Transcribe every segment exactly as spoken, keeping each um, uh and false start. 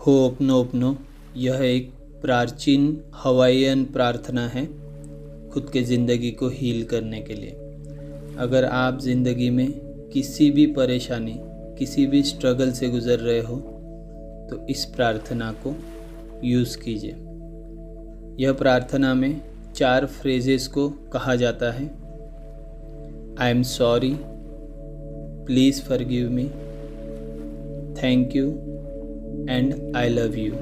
हो'ओपनोपनो यह एक प्राचीन हवाईयन प्रार्थना है खुद के ज़िंदगी को हील करने के लिए। अगर आप ज़िंदगी में किसी भी परेशानी, किसी भी स्ट्रगल से गुज़र रहे हो तो इस प्रार्थना को यूज़ कीजिए। यह प्रार्थना में चार फ्रेजेस को कहा जाता है। I am sorry, please forgive me, thank you and I love you.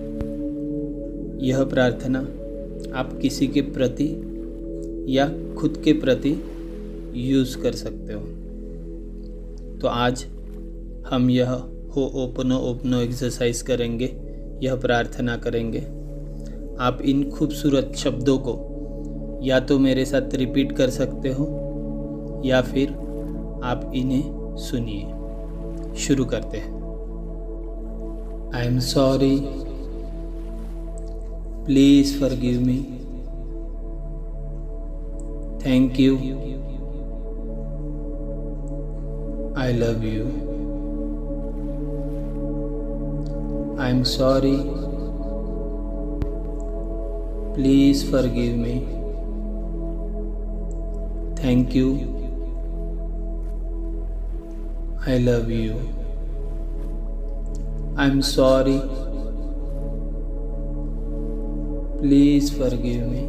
यह प्रार्थना आप किसी के प्रति या खुद के प्रति यूज़ कर सकते हो। तो आज हम यह हो'ओपनोपनो एक्सरसाइज करेंगे, यह प्रार्थना करेंगे। आप इन खूबसूरत शब्दों को या तो मेरे साथ रिपीट कर सकते हो या फिर आप इन्हें सुनिए। शुरू करते हैं। I am sorry, please forgive me, thank you, I love you. I am sorry, please forgive me, thank you, I love you. I'm sorry, please forgive me,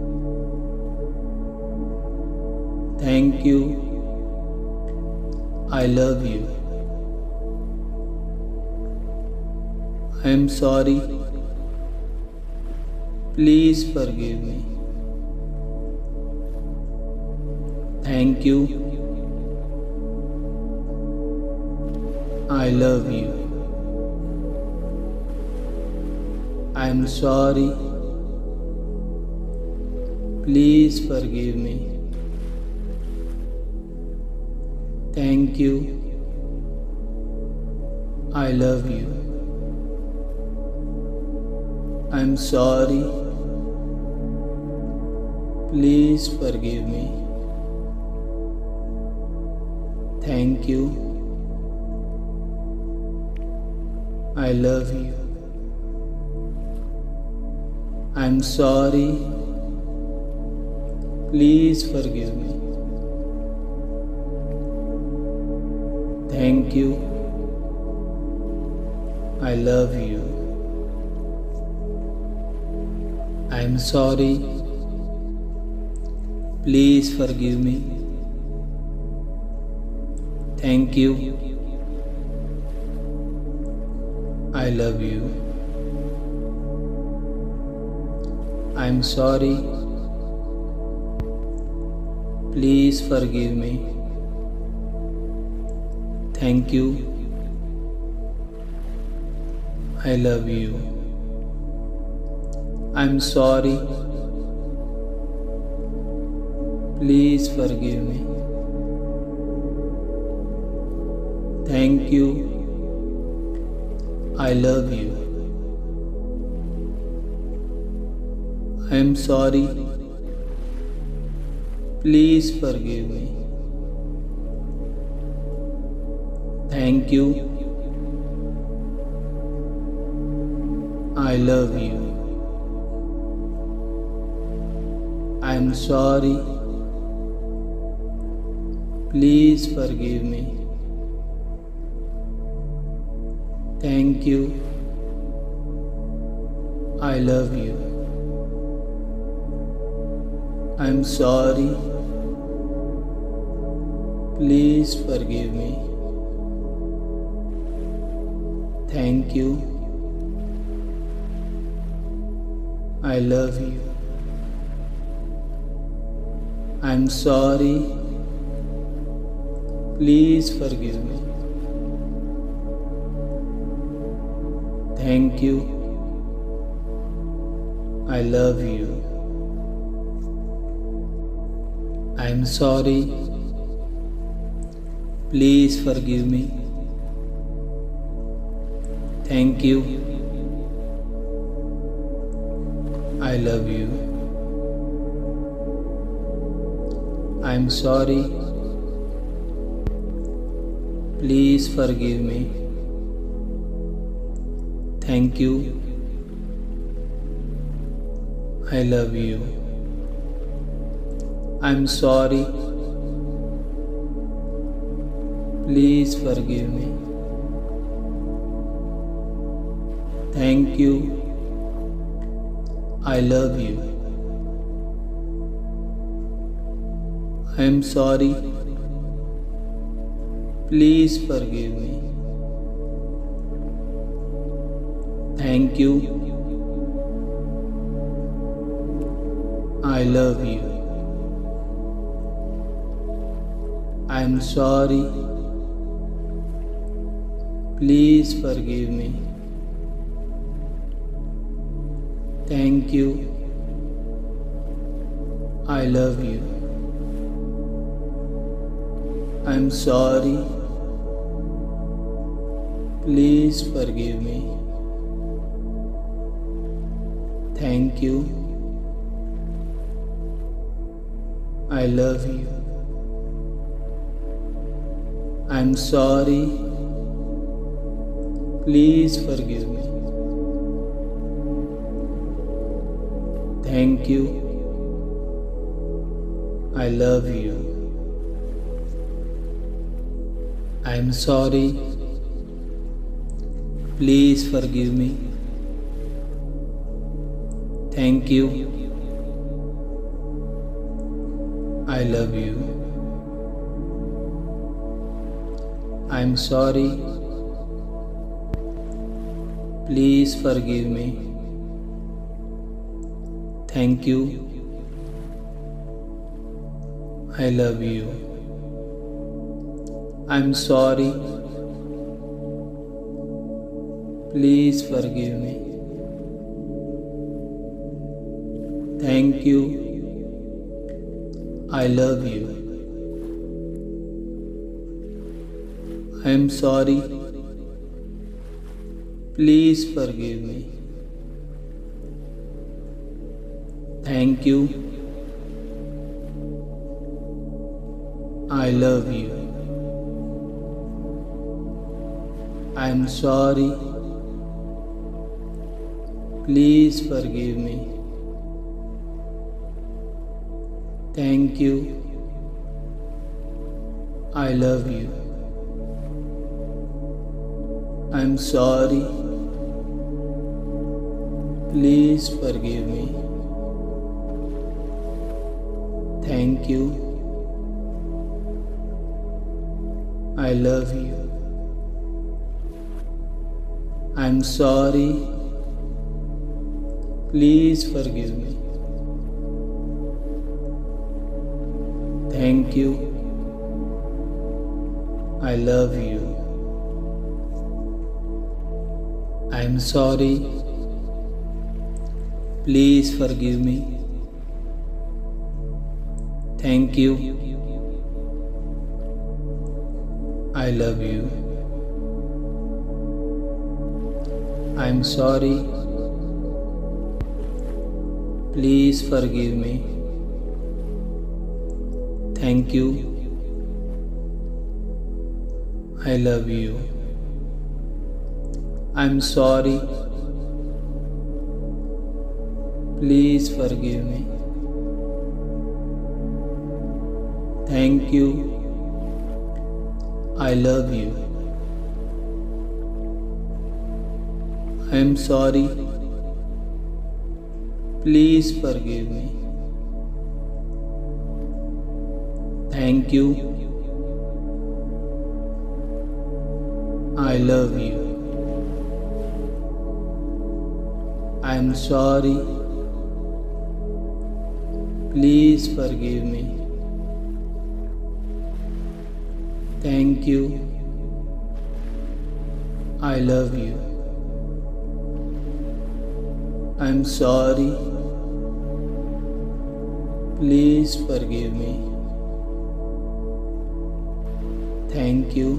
thank you, I love you. I'm sorry, please forgive me, thank you, I love you. I'm sorry, please forgive me, thank you, I love you. I'm sorry, please forgive me, thank you, I love you. I'm sorry, please forgive me, thank you, I love you. I'm sorry, please forgive me, thank you, I love you. I'm sorry, please forgive me, thank you, I love you. I'm sorry, please forgive me, thank you, I love you. I'm sorry, please forgive me, thank you, I love you. I'm sorry, please forgive me, thank you, I love you. I'm sorry, please forgive me, thank you, I love you. I'm sorry, please forgive me, thank you, I love you. I'm sorry, please forgive me, thank you, I love you. I'm sorry, please forgive me, Thank you. I love you. I'm sorry. Please forgive me. Thank you. I love you. I'm sorry. Please forgive me. Thank you. I love you. I'm sorry. Please forgive me. Thank you. I love you. I'm sorry. Please forgive me. Thank you. I love you. I'm sorry. Please forgive me. Thank you. I love you. I'm sorry. Please forgive me. Thank you. I love you. I'm sorry. Please forgive me. Thank you. I love you. I'm sorry. Please forgive me. Thank you. I love you. I'm sorry. Please forgive me. Thank you. I love you. I'm sorry. Please forgive me. Thank you. I love you. I'm sorry. Please forgive me. Thank you. I love you. I'm sorry. Please forgive me. Thank you. I love you. I'm sorry. Please forgive me. Thank you. I love you. I'm sorry. Please forgive me. Thank you. I love you. I'm sorry. Please forgive me. Thank you. I love you. I'm sorry. Please forgive me. Thank you. I love you. I'm sorry. Please forgive me. Thank you. I love you. I'm sorry. Please forgive me. Thank you.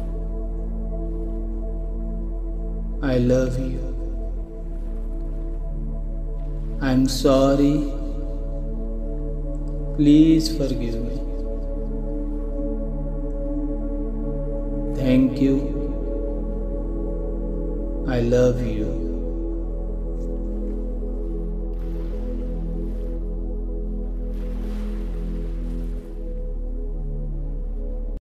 I love you. I'm sorry. Please forgive me. Thank you. I love you.